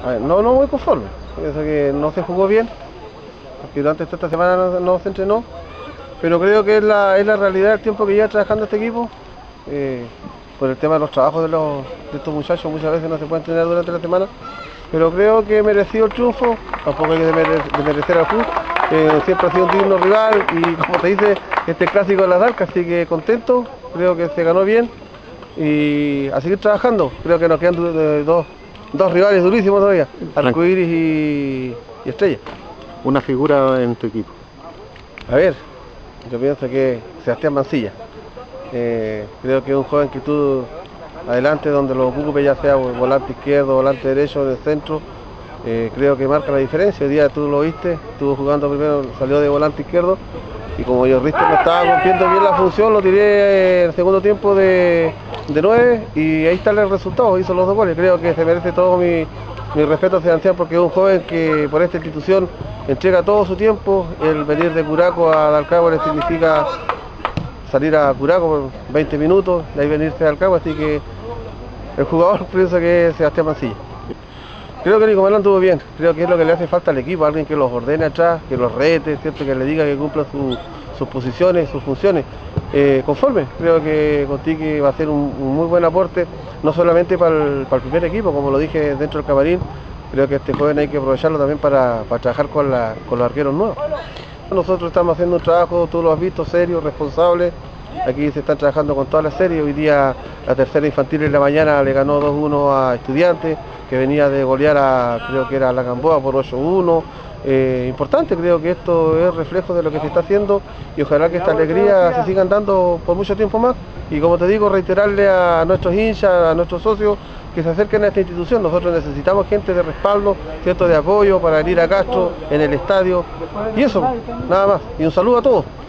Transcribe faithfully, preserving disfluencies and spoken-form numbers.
A ver, no, no muy conforme. Pienso que no se jugó bien, porque durante esta semana no, no se entrenó, pero creo que es la, es la realidad del tiempo que lleva trabajando este equipo. Eh, por el tema de los trabajos de, los, de estos muchachos, muchas veces no se puede entrenar durante la semana, pero creo que mereció el triunfo, tampoco hay que desmerecer al club. Eh, siempre ha sido un digno rival y, como te dice, este clásico de las Dalcas, así que contento, creo que se ganó bien y a seguir trabajando. Creo que nos quedan dos, dos rivales durísimos todavía, Arcoíris y, y Estrella. Una figura en tu equipo. A ver, yo pienso que Sebastián Mancilla, eh, creo que es un joven que tú adelante donde lo ocupe, ya sea volante izquierdo, volante derecho, del centro, eh, creo que marca la diferencia. Hoy día tú lo viste, estuvo jugando primero, salió de volante izquierdo y como yo Richter no estaba cumpliendo bien la función, lo tiré en el segundo tiempo de, de nueve y ahí está el resultado, hizo los dos goles. Creo que se merece todo mi, mi respeto a Sebastián porque es un joven que por esta institución entrega todo su tiempo. El venir de Curacao a Dalcagua le significa salir a Curacao por veinte minutos y ahí venirse a Dalcagua, así que el jugador pienso que es Sebastián Mancilla. Creo que Nico Melón estuvo bien, creo que es lo que le hace falta al equipo, alguien que los ordene atrás, que los rete, ¿cierto? Que le diga que cumplan su, sus posiciones, sus funciones. Eh, conforme, creo que Contiki va a ser un, un muy buen aporte, no solamente para el, para el primer equipo, como lo dije dentro del camarín, creo que este joven hay que aprovecharlo también para, para trabajar con, la, con los arqueros nuevos. Nosotros estamos haciendo un trabajo, tú lo has visto, serio, responsable. Aquí se están trabajando con todas las series. Hoy día la tercera infantil en la mañana le ganó dos uno a Estudiantes, que venía de golear a, creo que era a La Gamboa por ocho uno. Eh, importante, creo que esto es reflejo de lo que se está haciendo y ojalá que esta alegría se sigan dando por mucho tiempo más. Y como te digo, reiterarle a nuestros hinchas, a nuestros socios, que se acerquen a esta institución. Nosotros necesitamos gente de respaldo, cierto, de apoyo para venir a Castro, en el estadio. Y eso, nada más. Y un saludo a todos.